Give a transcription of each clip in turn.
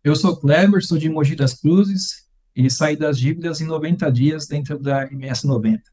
Eu sou Kleber, sou de Mogi das Cruzes e saí das dívidas em 90 dias dentro da MS 90.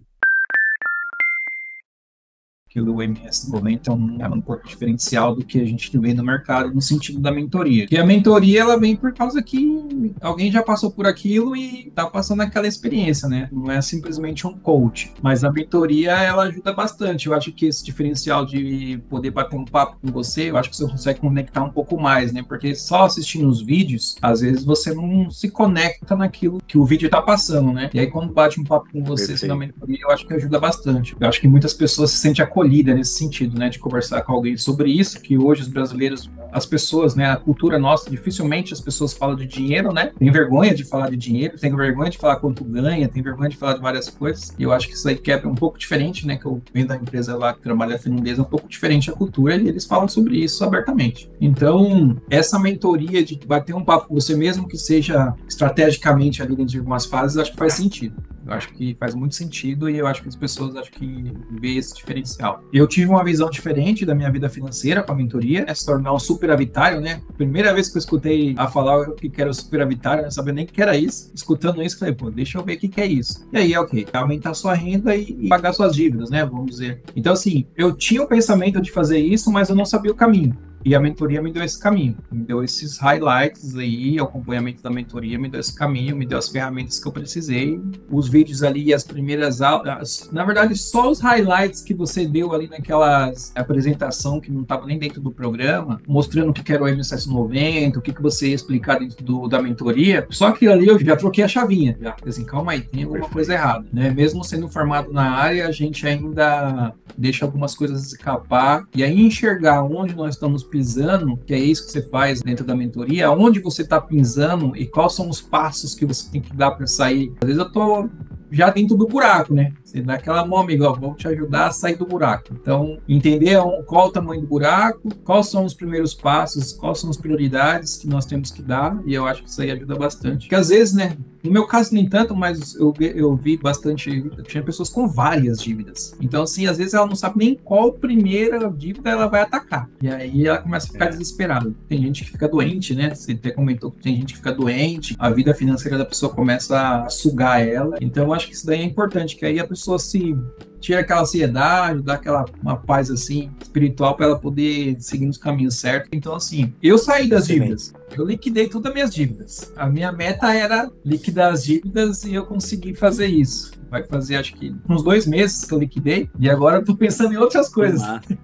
Que o MS 90 é um pouco diferencial do que a gente vê no mercado no sentido da mentoria. Que a mentoria ela vem por causa que alguém já passou por aquilo e está passando aquela experiência, né? Não é simplesmente um coach, mas a mentoria ela ajuda bastante. Eu acho que esse diferencial de poder bater um papo com você, eu acho que você consegue conectar um pouco mais, né? Porque só assistindo os vídeos, às vezes você não se conecta naquilo que o vídeo está passando, né? E aí quando bate um papo com você assim, na Perfeito. mentoria, eu acho que ajuda bastante. Eu acho que muitas pessoas se sentem acolhidas nesse sentido, né, de conversar com alguém sobre isso, que hoje os brasileiros, as pessoas, né, a cultura nossa, dificilmente as pessoas falam de dinheiro, né, tem vergonha de falar de dinheiro, tem vergonha de falar quanto ganha, tem vergonha de falar de várias coisas, e eu acho que isso aí quebra um pouco diferente, né, que eu venho da empresa lá que trabalha a finlandesa, um pouco diferente a cultura, e eles falam sobre isso abertamente. Então, essa mentoria de bater um papo com você mesmo, que seja estrategicamente ali dentro de algumas fases, acho que faz sentido. Eu acho que faz muito sentido e eu acho que as pessoas acho que vê esse diferencial. Eu tive uma visão diferente da minha vida financeira com a mentoria, é se tornar um superavitário, né? Primeira vez que eu escutei a falar o que era o superavitário, eu não sabia nem o que era isso. Escutando isso, falei, pô, deixa eu ver o que é isso. E aí, ok, aumentar sua renda e pagar suas dívidas, né? Vamos dizer. Então, assim, eu tinha o pensamento de fazer isso, mas eu não sabia o caminho. E a mentoria me deu esse caminho, me deu esses highlights aí, o acompanhamento da mentoria me deu esse caminho, me deu as ferramentas que eu precisei, os vídeos ali, as primeiras aulas, na verdade, só os highlights que você deu ali naquela apresentação que não estava nem dentro do programa, mostrando o que era o MS 90, o que você ia explicar dentro da mentoria, só que ali eu já troquei a chavinha, já, assim, calma aí, tem alguma coisa errada, né? Mesmo sendo formado na área, a gente ainda deixa algumas coisas escapar, e aí enxergar onde nós estamos pisando, que é isso que você faz dentro da mentoria, onde você está pisando e quais são os passos que você tem que dar para sair. Às vezes eu tô já dentro do buraco, né? Você dá aquela mão, amigo, ó, vou te ajudar a sair do buraco. Então, entender qual o tamanho do buraco, quais são os primeiros passos, quais são as prioridades que nós temos que dar, e eu acho que isso aí ajuda bastante. Porque às vezes, né, no meu caso nem tanto, mas eu vi bastante, tinha pessoas com várias dívidas. Então, assim, às vezes ela não sabe nem qual primeira dívida ela vai atacar. E aí ela começa a ficar É. desesperada. Tem gente que fica doente, né? Você até comentou que tem gente que fica doente, a vida financeira da pessoa começa a sugar ela. Então, eu acho que isso daí é importante, que aí a pessoa se tira aquela ansiedade, dá aquela uma paz assim espiritual para ela poder seguir nos caminhos certos. Então, assim, eu saí das Excelente. dívidas. Eu liquidei todas as minhas dívidas. A minha meta era liquidar as dívidas e eu consegui fazer isso. Vai fazer, acho que, uns 2 meses que eu liquidei. E agora eu tô pensando em outras Que coisas. massa.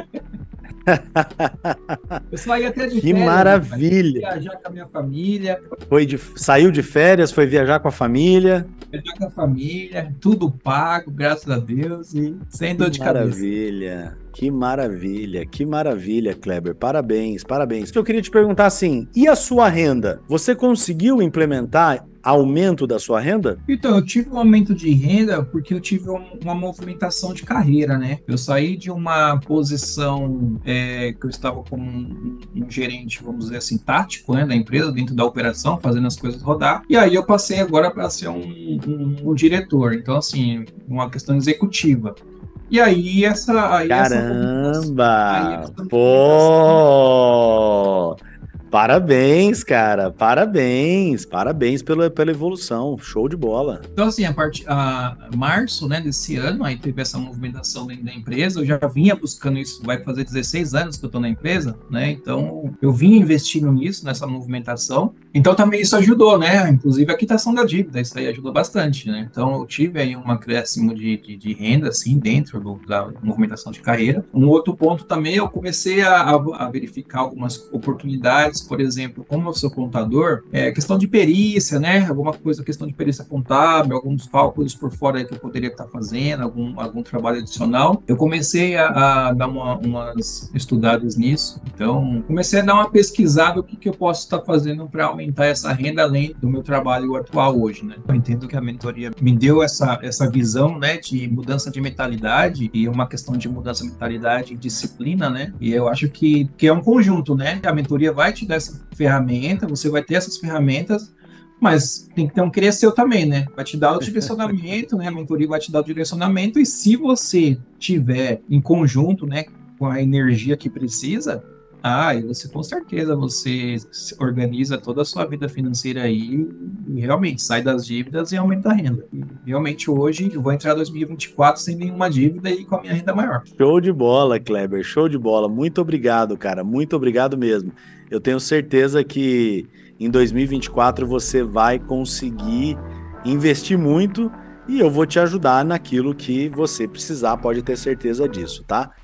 Eu saí até de Que férias, rapaz. maravilha. Viajar com a minha família, Saiu de férias, foi viajar com a família. viajar com a família, tudo pago, graças a Deus, e sem Que dor de cabeça. maravilha. Que maravilha. Que maravilha, Kleber. Parabéns, parabéns. Eu queria te perguntar assim, e a sua renda? Você conseguiu implementar aumento da sua renda? Então, eu tive um aumento de renda porque eu tive uma movimentação de carreira, né? Eu saí de uma posição que eu estava como um gerente, vamos dizer assim, tático, né, da empresa, dentro da operação, fazendo as coisas rodar. E aí eu passei agora para ser um diretor. Então, assim, uma questão executiva. E aí Caramba! essa movimentação. Pô! Parabéns, cara. Parabéns. Parabéns pela evolução. Show de bola. Então, assim, a março, né, desse ano, aí teve essa movimentação dentro da empresa, eu já vinha buscando isso, vai fazer 16 anos que eu estou na empresa, né, então eu vinha investindo nisso, nessa movimentação, então também isso ajudou, né, inclusive a quitação da dívida, isso aí ajudou bastante, né, então eu tive aí um acréscimo de renda, assim, dentro da movimentação de carreira. Um outro ponto também, eu comecei a verificar algumas oportunidades, por exemplo, como eu sou contador, questão de perícia, né, alguma coisa, questão de perícia contábil, alguns cálculos por fora aí que eu poderia estar fazendo, algum trabalho adicional. Eu comecei a dar umas estudadas nisso, então comecei a dar uma pesquisada o que eu posso estar fazendo para aumentar essa renda além do meu trabalho atual hoje, né. Eu entendo que a mentoria me deu essa visão, né, de mudança de mentalidade e uma questão de mudança de mentalidade e disciplina, né, e eu acho que é um conjunto, né, a mentoria vai te dar essa ferramenta, você vai ter essas ferramentas, mas tem que ter um querer seu também, né? Vai te dar o direcionamento, né? A mentoria vai te dar o direcionamento, e se você tiver em conjunto, né, com a energia que precisa, E você com certeza, você organiza toda a sua vida financeira aí e realmente sai das dívidas e aumenta a renda. E realmente hoje eu vou entrar em 2024 sem nenhuma dívida e com a minha renda maior. Show de bola, Kleber, show de bola. Muito obrigado, cara, muito obrigado mesmo. Eu tenho certeza que em 2024 você vai conseguir investir muito e eu vou te ajudar naquilo que você precisar, pode ter certeza disso, tá?